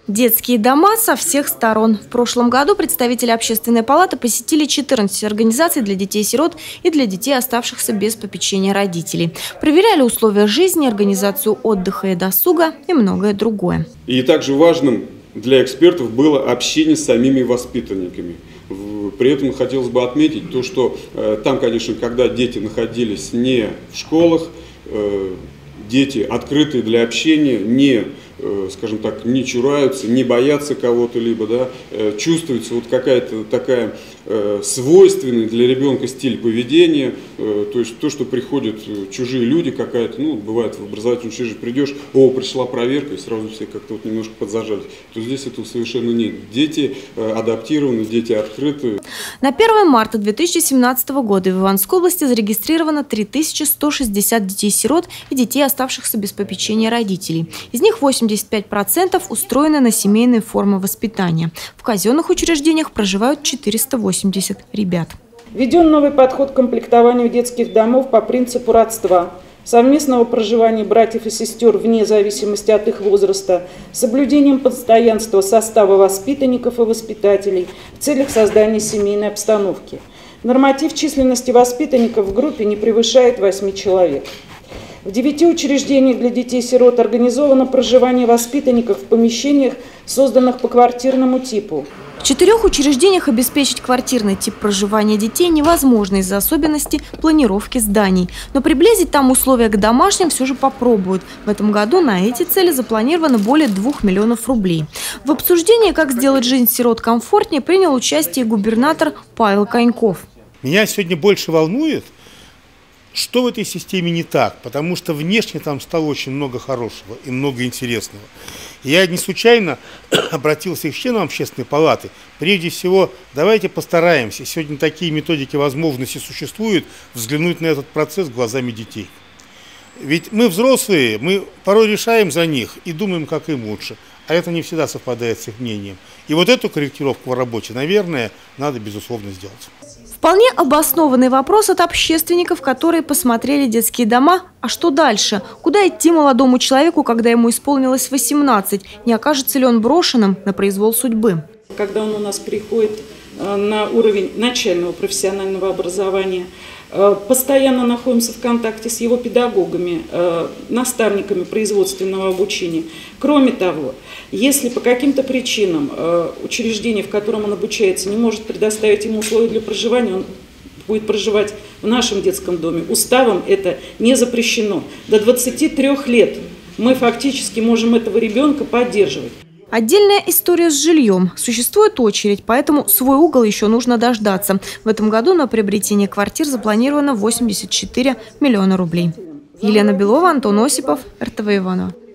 Детские дома со всех сторон. В прошлом году представители Общественной палаты посетили 14 организаций для детей-сирот и для детей, оставшихся без попечения родителей. Проверяли условия жизни, организацию отдыха и досуга и многое другое. И также важным для экспертов было общение с самими воспитанниками. При этом хотелось бы отметить то, что там, конечно, когда дети находились не в школах, дети открытые для общения, не, скажем так, не чураются, не боятся кого-то либо, да, чувствуется вот какая-то такая свойственная для ребенка стиль поведения, то есть то, что приходят чужие люди, какая-то, ну, бывает в образовательном учреждении придешь, пришла проверка, и сразу все как-то вот немножко подзажались, то здесь этого совершенно нет. Дети адаптированы, дети открыты. На 1 марта 2017 года в Ивановской области зарегистрировано 3160 детей-сирот и детей, оставшихся без попечения родителей. Из них 85% устроены на семейные формы воспитания. В казенных учреждениях проживают 480 ребят. Введен новый подход к комплектованию детских домов по принципу родства, совместного проживания братьев и сестер вне зависимости от их возраста, соблюдением постоянства состава воспитанников и воспитателей в целях создания семейной обстановки. Норматив численности воспитанников в группе не превышает 8 человек. В 9 учреждениях для детей-сирот организовано проживание воспитанников в помещениях, созданных по квартирному типу. В 4 учреждениях обеспечить квартирный тип проживания детей невозможно из-за особенностей планировки зданий. Но приблизить там условия к домашним все же попробуют. В этом году на эти цели запланировано более 2 миллионов рублей. В обсуждении, как сделать жизнь сирот комфортнее, принял участие губернатор Павел Коньков. Меня сегодня больше волнует, что в этой системе не так, потому что внешне там стало очень много хорошего и много интересного. Я не случайно обратился к членам Общественной палаты. Прежде всего, давайте постараемся, сегодня такие методики возможности существуют, взглянуть на этот процесс глазами детей. Ведь мы взрослые, мы порой решаем за них и думаем, как им лучше. А это не всегда совпадает с их мнением. И вот эту корректировку в работе, наверное, надо, безусловно, сделать. Вполне обоснованный вопрос от общественников, которые посмотрели детские дома. А что дальше? Куда идти молодому человеку, когда ему исполнилось 18? Не окажется ли он брошенным на произвол судьбы? Когда он у нас переходит на уровень начального профессионального образования, постоянно находимся в контакте с его педагогами, наставниками производственного обучения. Кроме того, если по каким-то причинам учреждение, в котором он обучается, не может предоставить ему условия для проживания, он будет проживать в нашем детском доме. Уставом это не запрещено. До 23 лет мы фактически можем этого ребенка поддерживать. Отдельная история с жильем. Существует очередь, поэтому свой угол еще нужно дождаться. В этом году на приобретение квартир запланировано 84 миллиона рублей. Елена Белова, Антон Осипов, РТВ Иваново.